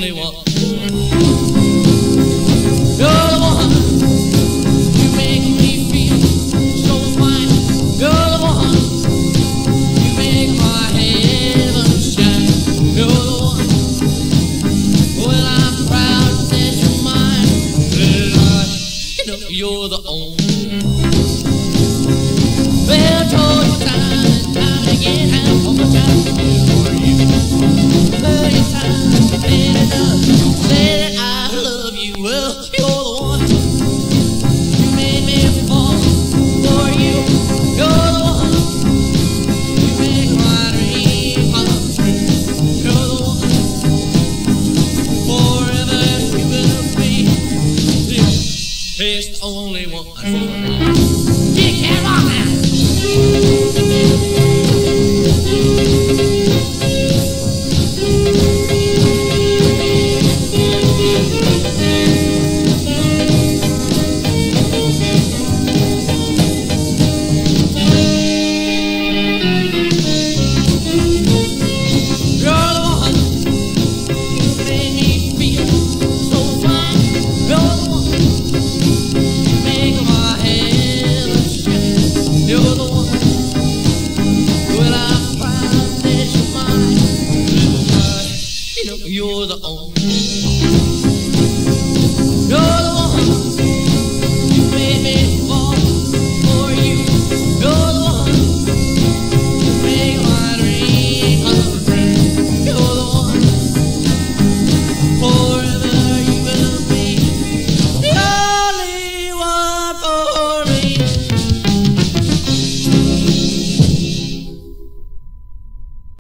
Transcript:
only one. You're the one. You make me feel so fine. You're the one. You make my heaven shine. You're the one. Well, I'm proud that you're mine. You know you're the only. Well, I told you time and time again how much I feel for you. Well, you time and enough say that I love you. Well, you're the one. You made me fall for you. You're the one. You make my dream come true. You're the one. Forever you will be. It's the only one for me. You can't rock now. You're the only